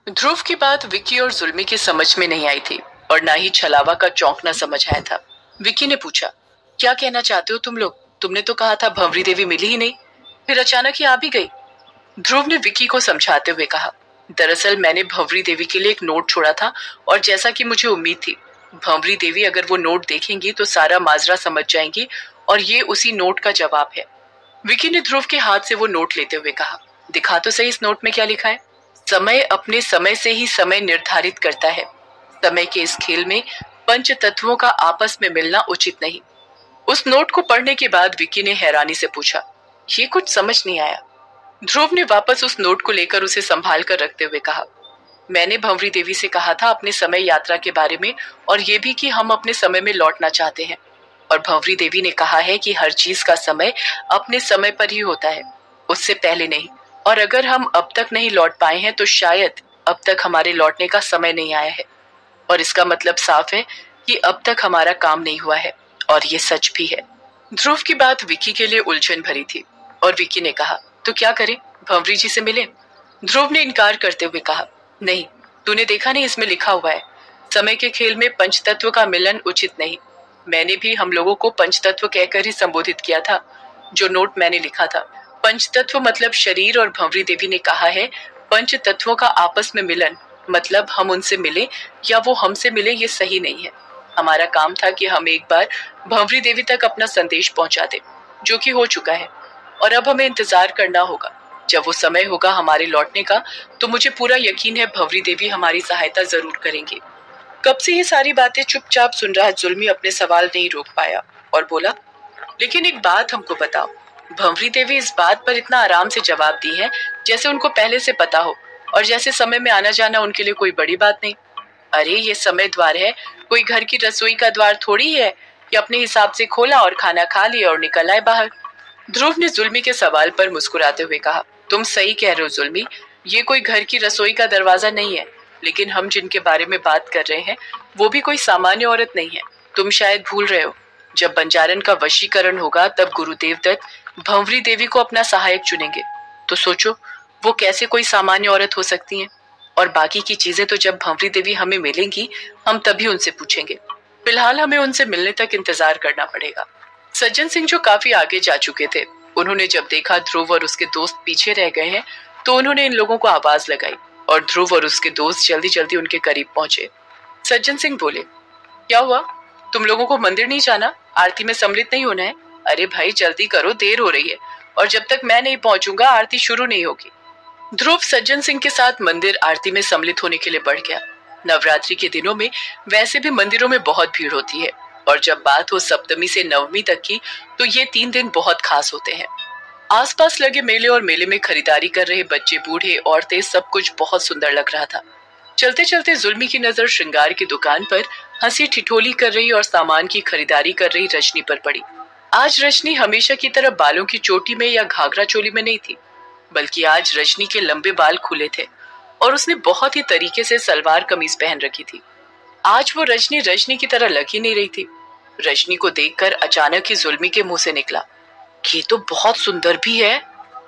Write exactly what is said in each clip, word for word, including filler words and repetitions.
ध्रुव की बात विक्की और जुल्मी की समझ में नहीं आई थी और ना ही छलावा का चौंकना समझ आया था। विक्की ने पूछा, क्या कहना चाहते हो तुम लोग? तुमने तो कहा था भंवरी देवी मिली ही नहीं, फिर अचानक ही आ भी गई। ध्रुव ने विक्की को समझाते हुए कहा, दरअसल मैंने भंवरी देवी के लिए एक नोट छोड़ा था और जैसा कि मुझे उम्मीद थी, भंवरी देवी अगर वो नोट देखेंगी तो सारा माजरा समझ जाएंगी और ये उसी नोट का जवाब है। विक्की ने ध्रुव के हाथ से वो नोट लेते हुए कहा, दिखा तो सही इस नोट में क्या लिखा है। समय अपने समय से ही समय निर्धारित करता है। समय के इस खेल में पंच तत्वों का आपस में मिलना उचित नहीं। उस नोट को पढ़ने के बाद विक्की ने हैरानी से पूछा, ये कुछ समझ नहीं आया। ध्रुव ने वापस उस नोट को लेकर उसे संभाल कर रखते हुए कहा, मैंने भंवरी देवी से कहा था अपने समय यात्रा के बारे में और ये भी कि हम अपने समय में लौटना चाहते हैं, और भंवरी देवी ने कहा है कि हर चीज का समय अपने समय पर ही होता है, उससे पहले नहीं। और अगर हम अब तक नहीं लौट पाए हैं तो शायद अब तक हमारे लौटने का समय नहीं आया है, और इसका मतलब साफ है कि अब तक हमारा काम नहीं हुआ है, और ये सच भी है। ध्रुव की बात विक्की के लिए उलझन भरी थी और विक्की ने कहा, तो क्या करें, भंवरी जी से मिले? ध्रुव ने इनकार करते हुए कहा, नहीं, तूने देखा नहीं इसमें लिखा हुआ है, समय के खेल में पंचतत्व का मिलन उचित नहीं। मैंने भी हम लोगों को पंचतत्व कहकर ही संबोधित किया था। जो नोट मैंने लिखा था, पंचतत्व मतलब शरीर, और भंवरी देवी ने कहा है पंच तत्वों का आपस में मिलन मतलब हम उनसे मिले या वो हमसे मिले, ये सही नहीं है। हमारा काम था कि हम एक बार भंवरी देवी तक अपना संदेश पहुंचा दे, जो कि हो चुका है, और अब हमें इंतजार करना होगा। जब वो समय होगा हमारे लौटने का तो मुझे पूरा यकीन है भंवरी देवी हमारी सहायता जरूर करेंगी। कब से ये सारी बातें चुपचाप सुन रहा जुल्मी अपने सवाल नहीं रोक पाया और बोला, लेकिन एक बात हमको बताओ, भंवरी देवी इस बात पर इतना आराम से जवाब दी है जैसे उनको पहले से पता हो, और जैसे समय में आना जाना उनके लिए कोई बड़ी बात नहीं। अरे ये समय द्वार है, कोई घर की रसोई का द्वार थोड़ी है कि अपने हिसाब से खोला और खाना खा लिया और निकल आए बाहर। ध्रुव ने जुल्मी के सवाल पर मुस्कुराते हुए कहा, तुम सही कह रहे हो जुल्मी, ये कोई घर की रसोई का दरवाजा नहीं है, लेकिन हम जिनके बारे में बात कर रहे हैं वो भी कोई सामान्य औरत नहीं है। तुम शायद भूल रहे हो, जब बंजारन का वशीकरण होगा तब गुरुदेव दत्त भंवरी देवी को अपना सहायक चुनेंगे। तो सोचो वो कैसे कोई सामान्य औरत हो सकती हैं। और बाकी की चीजें तो जब भंवरी देवी हमें मिलेंगी हम तभी उनसे पूछेंगे। फिलहाल हमें उनसे मिलने तक इंतजार करना पड़ेगा। सज्जन सिंह जो काफी आगे जा चुके थे, उन्होंने जब देखा ध्रुव और उसके दोस्त पीछे रह गए हैं तो उन्होंने इन लोगों को आवाज लगाई और ध्रुव और उसके दोस्त जल्दी जल्दी उनके करीब पहुंचे। सज्जन सिंह बोले, क्या हुआ, तुम लोगों को मंदिर नहीं जाना, आरती में सम्मिलित नहीं होना है? अरे भाई जल्दी करो, देर हो रही है, और जब तक मैं नहीं पहुंचूंगा आरती शुरू नहीं होगी। ध्रुव सज्जन सिंह के साथ मंदिर आरती में सम्मिलित होने के लिए बढ़ गया। नवरात्रि के दिनों में वैसे भी मंदिरों में बहुत भीड़ होती है, और जब बात हो सप्तमी से नवमी तक की तो ये तीन दिन बहुत खास होते हैं। आसपास लगे मेले और मेले में खरीदारी कर रहे बच्चे, बूढ़े, औरतें, सब कुछ बहुत सुंदर लग रहा था। चलते चलते जुल्मी की नजर श्रृंगार की दुकान पर हंसी ठिठोली कर रही और सामान की खरीदारी कर रही रजनी पर पड़ी। आज रजनी हमेशा की तरह बालों की चोटी में या घाघरा चोली में नहीं थी, बल्कि आज रजनी के लंबे बाल खुले थे और उसने बहुत ही तरीके से सलवार कमीज पहन रखी थी। आज वो रजनी रजनी की तरह लग ही नहीं रही थी। रजनी को देखकर अचानक ही जुल्मी के मुंह से निकला, ये तो बहुत सुंदर भी है।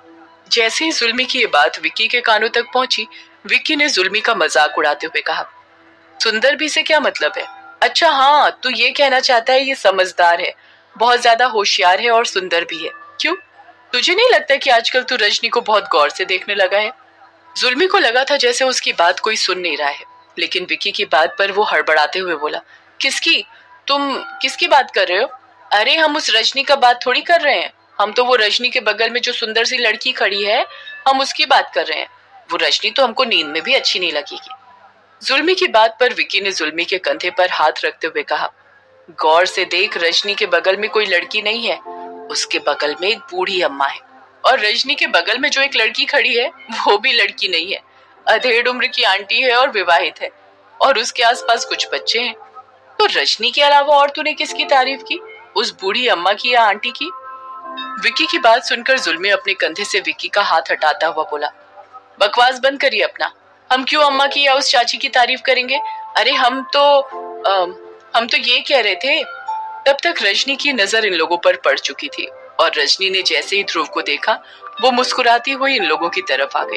जैसे ही जुल्मी की ये बात विक्की के कानों तक पहुंची, विक्की ने जुल्मी का मजाक उड़ाते हुए कहा, सुंदर भी से क्या मतलब है? अच्छा हाँ, तू ये कहना चाहता है ये समझदार है, बहुत ज्यादा होशियार है और सुंदर भी है। क्यों, तुझे नहीं लगता कि आजकल तू रजनी को बहुत गौर से देखने लगा है? जुल्मी को लगा था जैसे उसकी बात कोई सुन नहीं रहा है, लेकिन विक्की की बात पर वो हड़बड़ाते हुए बोला, किसकी? तुम किसकी बात कर रहे हो? अरे हम उस रजनी का बात थोड़ी कर रहे हैं, हम तो वो रजनी के बगल में जो सुंदर सी लड़की खड़ी है हम उसकी बात कर रहे हैं। वो रजनी तो हमको नींद में भी अच्छी नहीं लगेगी। जुल्मी की बात पर विक्की ने जुल्मी के कंधे पर हाथ रखते हुए कहा, गौर से देख, रजनी के बगल में कोई लड़की नहीं है, उसके बगल में एक बूढ़ी अम्मा है, और रजनी के बगल में जो एक लड़की खड़ी है वो भी लड़की नहीं है, अधेड़ उम्र की आंटी है और विवाहित है, और उसके आसपास कुछ बच्चे हैं। तो रजनी के अलावा और तूने किसकी तारीफ की, उस बूढ़ी अम्मा की या आंटी की? विक्की की बात सुनकर जुल्मी अपने कंधे से विक्की का हाथ हटाता हुआ बोला, बकवास बंद करिए अपना, हम क्यों अम्मा की या उस चाची की तारीफ करेंगे? अरे हम तो आ, हम तो ये कह रहे थे। तब तक रजनी की नजर इन लोगों पर पड़ चुकी थी, और रजनी ने जैसे ही ध्रुव को देखा वो मुस्कुराती हुई इन लोगों की तरफ आ गई।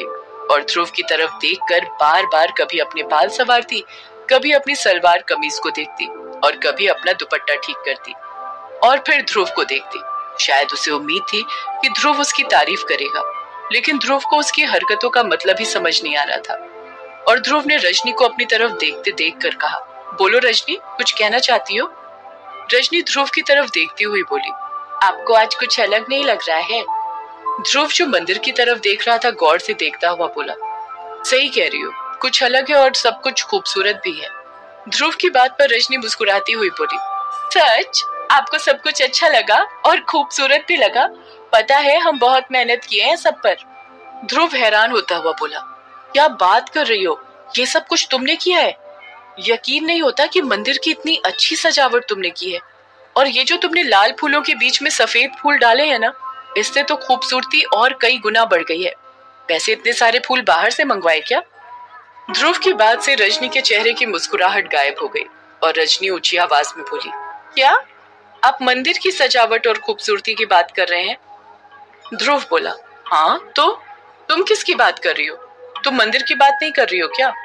और ध्रुव की तरफ देखकर बार बार कभी अपने बाल संवारती, कभी अपनी सलवार कमीज को देखती और कभी अपना दुपट्टा ठीक करती और फिर ध्रुव को देखती। शायद उसे उम्मीद थी कि ध्रुव उसकी तारीफ करेगा, लेकिन ध्रुव को उसकी हरकतों का मतलब ही समझ नहीं आ रहा था। और ध्रुव ने रजनी को अपनी तरफ देखते देख कर कहा, बोलो रजनी, कुछ कहना चाहती हो? रजनी ध्रुव की तरफ देखती हुई बोली, आपको आज कुछ अलग नहीं लग रहा है? ध्रुव जो मंदिर की तरफ देख रहा था गौर से देखता हुआ बोला, सही कह रही हो, कुछ अलग है और सब कुछ खूबसूरत भी है। ध्रुव की बात पर रजनी मुस्कुराती हुई बोली, सच? आपको सब कुछ अच्छा लगा और खूबसूरत भी लगा? पता है हम बहुत मेहनत किए हैं सब पर। ध्रुव हैरान होता हुआ बोला, क्या बात कर रही हो, ये सब कुछ तुमने किया है? यकीन नहीं होता कि मंदिर की इतनी अच्छी सजावट तुमने की है, और ये जो तुमने लाल फूलों के बीच में सफेद फूल डाले हैं ना, इससे तो खूबसूरती और कई गुना बढ़ गई है। वैसे इतने सारे फूल बाहर से मंगवाए क्या? ध्रुव की बात से रजनी के चेहरे की मुस्कुराहट गायब हो गई और रजनी ऊंची आवाज में बोली, क्या आप मंदिर की सजावट और खूबसूरती की बात कर रहे हैं? ध्रुव बोला, हाँ तो तुम किसकी बात कर रही हो? तुम मंदिर की बात नहीं कर रही हो क्या?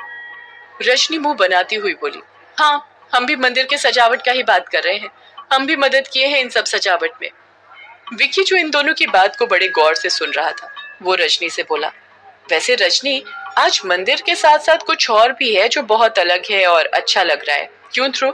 रजनी मुंह बनाती हुई बोली, हाँ हम भी मंदिर के सजावट का ही बात कर रहे हैं, हम भी मदद किए हैं इन सब सजावट में। विक्की जो इन दोनों की बात को बड़े गौर से सुन रहा था, वो रजनी से बोला, वैसे रजनी, आज मंदिर के साथ साथ कुछ और भी है जो बहुत अलग है और अच्छा लग रहा है, क्यों ध्रुव?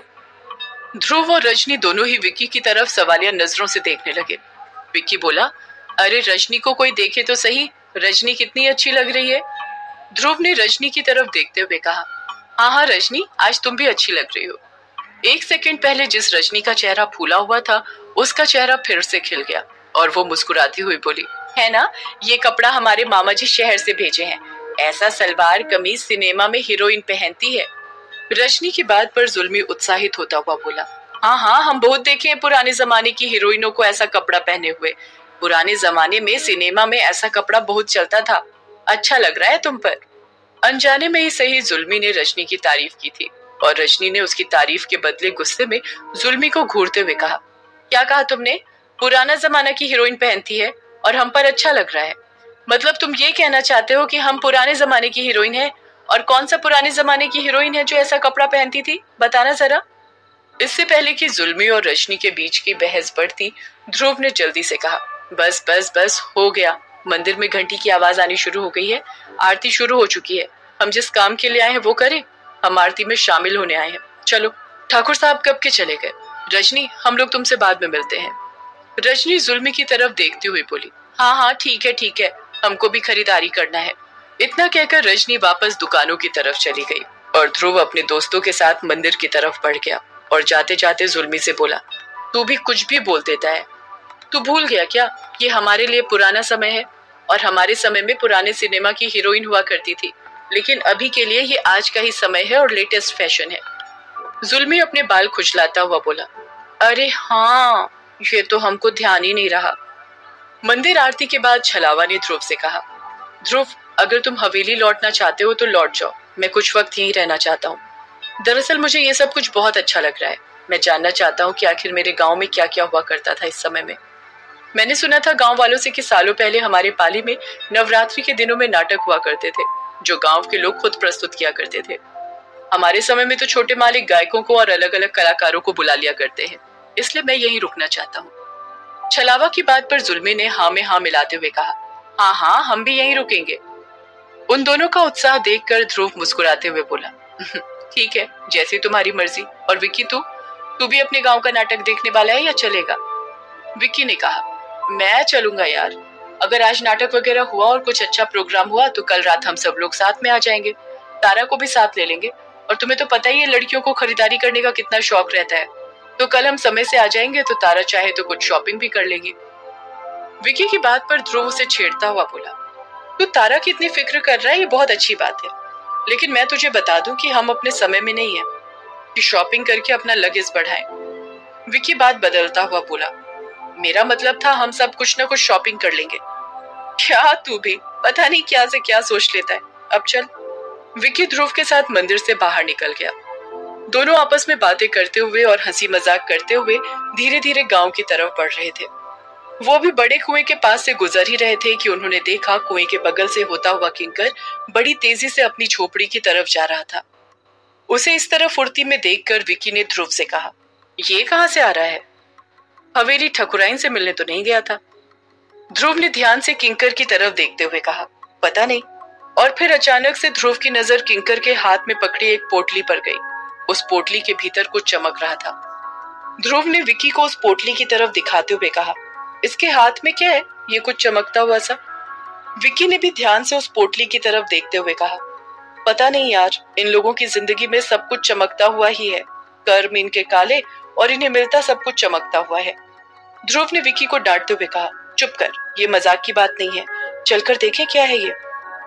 ध्रुव और रजनी दोनों ही विक्की की तरफ सवालिया नजरों से देखने लगे। विक्की बोला, अरे रजनी को कोई देखे तो सही, रजनी कितनी अच्छी लग रही है। ध्रुव ने रजनी की तरफ देखते हुए कहा, हाँ हाँ रजनी, आज तुम भी अच्छी लग रही हो। एक सेकंड पहले जिस रजनी का चेहरा फूला हुआ था, उसका चेहरा फिर से खिल गया और वो मुस्कुराती हुई बोली, है ना, ये कपड़ा हमारे मामा जी शहर से भेजे हैं, ऐसा सलवार कमीज सिनेमा में हीरोइन पहनती है। रजनी की बात पर जुल्मी उत्साहित होता हुआ बोला, हाँ हाँ हम बहुत देखे हैं पुराने जमाने की हीरोइनों को ऐसा कपड़ा पहने हुए, पुराने जमाने में सिनेमा में ऐसा कपड़ा बहुत चलता था, अच्छा लग रहा है तुम पर। अनजाने में ही सही जुल्मी ने रजनी की तारीफ की थी और रजनी ने उसकी तारीफ के बदले गुस्से में जुल्मी को घूरते हुए कहा, क्या कहा तुमने? पुराना जमाना की हीरोइन पहनती है और हम पर अच्छा लग रहा है? मतलब तुम ये कहना चाहते हो कि हम पुराने जमाने की हीरोइन है? और कौन सा पुराने जमाने की हीरोइन है जो ऐसा कपड़ा पहनती थी, बताना जरा। इससे पहले कि जुल्मी और रजनी के बीच की बहस बढ़ती, ध्रुव ने जल्दी से कहा, बस बस बस हो गया, मंदिर में घंटी की आवाज आनी शुरू हो गई है, आरती शुरू हो चुकी है, हम जिस काम के लिए आए हैं वो करें, हम आरती में शामिल होने आए हैं, चलो। ठाकुर साहब कब के चले गए? रजनी, हम लोग तुमसे बाद में मिलते हैं। रजनी जुल्मी की तरफ देखती हुई बोली, हाँ हाँ ठीक है ठीक है, हमको भी खरीदारी करना है। इतना कहकर रजनी वापस दुकानों की तरफ चली गई और ध्रुव अपने दोस्तों के साथ मंदिर की तरफ बढ़ गया और जाते जाते जुल्मी से बोला, तू भी कुछ भी बोल देता है, तू भूल गया क्या ये हमारे लिए पुराना समय है और हमारे समय में पुराने सिनेमा की हीरोइन हुआ करती थी, लेकिन अभी के लिए ये आज का ही समय है और लेटेस्ट फैशन है। जुल्मी अपने बाल खुजलाता हुआ बोला, अरे हाँ, ये तो हमको ध्यान ही नहीं रहा। मंदिर आरती के बाद छलावा ने ध्रुव से कहा, ध्रुव अगर तुम हवेली लौटना चाहते हो तो लौट जाओ, मैं कुछ वक्त यहीं रहना चाहता हूँ। दरअसल मुझे ये सब कुछ बहुत अच्छा लग रहा है, मैं जानना चाहता हूँ कि आखिर मेरे गांव में क्या क्या हुआ करता था इस समय में। मैंने सुना था गांव वालों से कि सालों पहले हमारे पाली में नवरात्रि के दिनों में नाटक हुआ करते थे जो गांव के लोग खुद प्रस्तुत किया करते थे। हमारे समय में तो छोटे मालिक गायकों को और अलग अलग कलाकारों को बुला लिया करते हैं, इसलिए मैं यहीं रुकना चाहता हूँ। छलावा की बात पर जुल्मी ने हाँ में हाँ मिलाते हुए कहा, हाँ हाँ हम भी यहीं रुकेंगे। उन दोनों का उत्साह देखकर ध्रुव मुस्कुराते हुए बोला, ठीक है, जैसी तुम्हारी मर्जी। और विक्की, तू तू भी अपने गांव का नाटक देखने वाला है या चलेगा? विक्की ने कहा, मैं चलूंगा यार, अगर आज नाटक वगैरह हुआ और कुछ अच्छा प्रोग्राम हुआ तो कल रात हम सब लोग साथ में आ जाएंगे, तारा को भी साथ ले लेंगे, और तुम्हें तो पता ही है लड़कियों को खरीदारी करने का कितना शौक रहता है, तो कल हम समय से आ जाएंगे तो तारा चाहे तो कुछ शॉपिंग भी कर लेगी। विक्की की बात पर ध्रुव उसे छेड़ता हुआ बोला, तू तारा की इतनी फिक्र कर रहा है, ये बहुत अच्छी बात है, लेकिन मैं तुझे बता दूं कि हम अपने समय में नहीं है कि शॉपिंग करके अपना लगेज बढ़ाएं। विक्की बात बदलता हुआ बोला, मेरा मतलब था हम सब कुछ ना कुछ शॉपिंग कर लेंगे। क्या तू भी पता नहीं क्या से क्या सोच लेता है, अब चल। विक्की ध्रुव के साथ मंदिर से बाहर निकल गया। दोनों आपस में बातें करते हुए और हंसी मजाक करते हुए धीरे धीरे गांव की तरफ बढ़ रहे थे। वो भी बड़े कुएं के पास से गुजर ही रहे थे कि उन्होंने देखा कुएं के बगल से होता हुआ किंकर बड़ी तेजी से अपनी झोपड़ी की तरफ जा रहा था। उसे इस तरह फुर्ती में देखकर विकी ने ध्रुव से कहा, ये कहां से आ रहा है? हवेली ठकुराइन से मिलने तो नहीं गया था? ध्रुव ने ध्यान से किंकर की तरफ देखते हुए कहा, पता नहीं। और फिर अचानक से ध्रुव की नजर किंकर के हाथ में पकड़ी एक पोटली पर गई। उस पोटली के भीतर कुछ चमक रहा था। ध्रुव ने विकी को उस पोटली की तरफ दिखाते हुए कहा, इसके हाथ में क्या है, ये कुछ चमकता हुआ सा? विकी ने भी ध्यान से उस पोटली की तरफ देखते हुए कहा, पता नहीं यार, इन लोगों की जिंदगी में सब कुछ चमकता हुआ ही है। कर्म इनके काले और इन्हें मिलता सब कुछ चमकता हुआ है। ध्रुव ने विकी को डांटते हुए कहा, चुप कर, ये मजाक की बात नहीं है, चलकर देखे क्या है ये।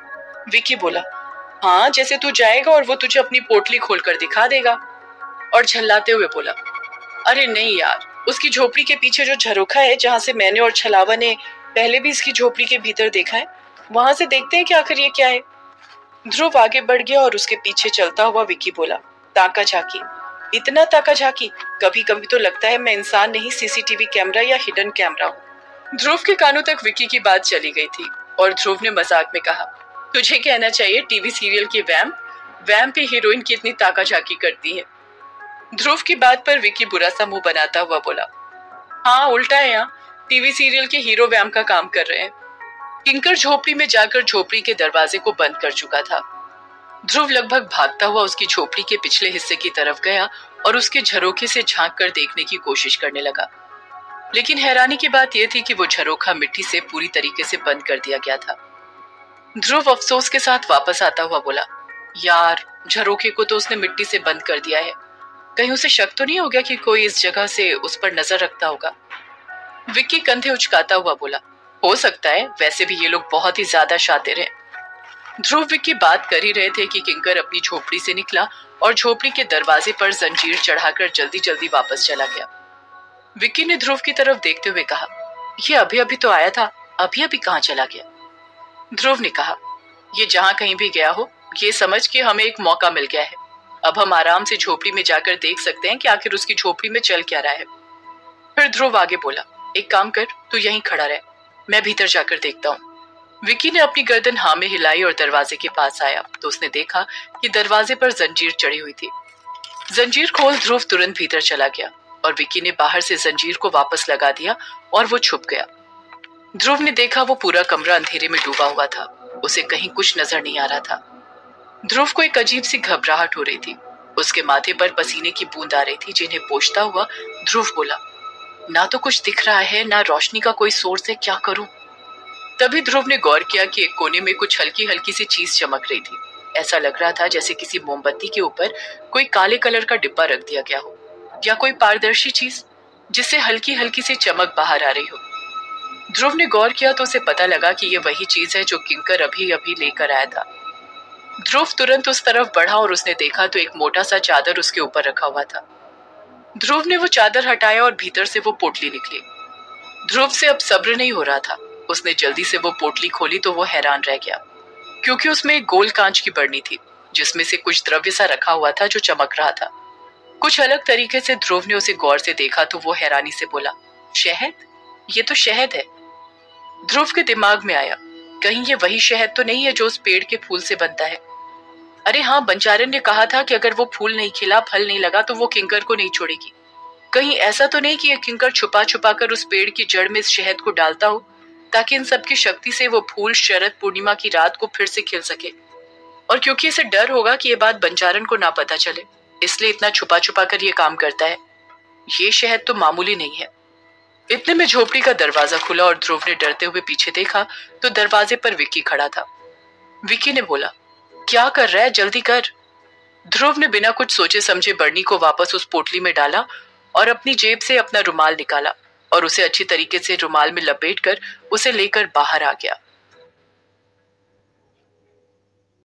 विकी बोला, हाँ, जैसे तू जाएगा और वो तुझे अपनी पोटली खोलकर दिखा देगा। और झल्लाते हुए बोला, अरे नहीं यार, उसकी झोपड़ी के पीछे जो झरोखा है जहां से मैंने और छलावा ने पहले भी इसकी झोपड़ी के भीतर देखा है, वहां से देखते हैं कि आखिर ये क्या है। ध्रुव आगे बढ़ गया और उसके पीछे चलता हुआ विकी बोला, ताका झाकी, इतना ताका झाकी, कभी कभी तो लगता है मैं इंसान नहीं सीसीटीवी कैमरा या हिडन कैमरा हूँ। ध्रुव के कानों तक विकी की बात चली गई थी और ध्रुव ने मजाक में कहा, तुझे कहना चाहिए टीवी सीरियल की वैम्प वैम्प ही हीरोइन की इतनी ताका झाकी करती है। ध्रुव की बात पर विकी बुरा सा मुंह बनाता हुआ बोला, हाँ उल्टा है, यहाँ टीवी सीरियल के हीरो वैम्प का काम कर रहे हैं। किंकर झोपड़ी में जाकर झोपड़ी के दरवाजे को बंद कर चुका था। ध्रुव लगभग भागता हुआ उसकी झोपड़ी के पिछले हिस्से की तरफ गया और उसके झरोखे से झांक कर देखने की कोशिश करने लगा। लेकिन हैरानी की बात यह थी कि वो झरोखा मिट्टी से पूरी तरीके से बंद कर दिया गया था। ध्रुव अफसोस के साथ वापस आता हुआ बोला, यार, झरोखे को तो उसने मिट्टी से बंद कर दिया है, कहीं उसे शक तो नहीं हो गया कि कोई इस जगह से उस पर नजर रखता होगा। विक्की कंधे उचकाता हुआ बोला, हो सकता है, वैसे भी ये लोग बहुत ही ज्यादा शातिर हैं। ध्रुव विक्की बात कर ही रहे थे कि किंकर अपनी झोपड़ी से निकला और झोपड़ी के दरवाजे पर जंजीर चढ़ाकर जल्दी जल्दी वापस चला गया। विक्की ने ध्रुव की तरफ देखते हुए कहा, ये अभी अभी तो आया था, अभी अभी कहाँ चला गया? ध्रुव ने कहा, ये जहां कहीं भी गया हो, ये समझ के हमें एक मौका मिल गया है। अब हम आराम से झोपड़ी में जाकर देख सकते हैं कि आखिर उसकी झोपड़ी में चल क्या रहा है। फिर ध्रुव आगे बोला, एक काम कर, तू यहीं खड़ा रह, मैं भीतर जाकर देखता हूँ। विकी ने अपनी गर्दन हाँ में हिलाई और दरवाजे के पास आया तो उसने देखा कि दरवाजे पर जंजीर चढ़ी हुई थी। जंजीर खोल ध्रुव तुरंत भीतर चला गया और विकी ने बाहर से जंजीर को वापस लगा दिया और वो छुप गया। ध्रुव ने देखा वो पूरा कमरा अंधेरे में डूबा हुआ था, उसे कहीं कुछ नजर नहीं आ रहा था। ध्रुव को एक अजीब सी घबराहट हो रही थी, उसके माथे पर पसीने की बूंद आ रही थी जिन्हें पोंछता हुआ ध्रुव बोला, ना तो कुछ दिख रहा है, ना रोशनी का कोई सोर्स है, क्या करूं? तभी ध्रुव ने गौर किया कि एक कोने में कुछ हल्की हल्की सी चीज चमक रही थी। ऐसा लग रहा था जैसे किसी मोमबत्ती के ऊपर कोई काले कलर का डिब्बा रख दिया गया हो या कोई पारदर्शी चीज जिससे हल्की हल्की सी चमक बाहर आ रही हो। ध्रुव ने गौर किया तो उसे पता लगा कि यह वही चीज है जो किंकर अभी अभी लेकर आया था। ध्रुव तुरंत उस तरफ बढ़ा और उसने देखा तो एक मोटा सा चादर उसके ऊपर रखा हुआ था। ध्रुव ने वो चादर हटाया और भीतर से वो पोटली निकली। ध्रुव से अब सब्र नहीं हो रहा था, उसने जल्दी से वो पोटली खोली तो वो हैरान रह गया क्योंकि उसमें एक गोल कांच की बरनी थी जिसमें से कुछ द्रव्य सा रखा हुआ था जो चमक रहा था कुछ अलग तरीके से। ध्रुव ने उसे गौर से देखा तो वो हैरानी से बोला, शहद? ये तो शहद है। ध्रुव के दिमाग में आया, कहीं ये वही शहद तो नहीं है जो उस पेड़ के फूल से बनता है? अरे हाँ, बंजारन ने कहा था कि अगर वो फूल नहीं खिला, फल नहीं लगा तो वो किंकर को नहीं छोड़ेगी। कहीं ऐसा तो नहीं कि ये किंकर छुपा छुपा कर उस पेड़ की जड़ में इस शहद को डालता हो ताकि इन सब की शक्ति से वो फूल शरद पूर्णिमा की रात को फिर से खिल सके। और क्योंकि इसे डर होगा कि ये बात बंजारन को ना पता चले, इसलिए इतना छुपा छुपा कर ये काम करता है। ये शहद तो मामूली नहीं है। इतने में झोपड़ी का दरवाजा खुला और ध्रुव ने डरते हुए पीछे देखा तो दरवाजे पर विक्की खड़ा था। विक्की ने बोला, क्या कर रहा है, जल्दी कर। ध्रुव ने बिना कुछ सोचे समझे बरनी को वापस उस पोटली में डाला और अपनी जेब से अपना रुमाल निकाला और उसे अच्छी तरीके से रुमाल में लपेटकर उसे लेकर बाहर आ गया।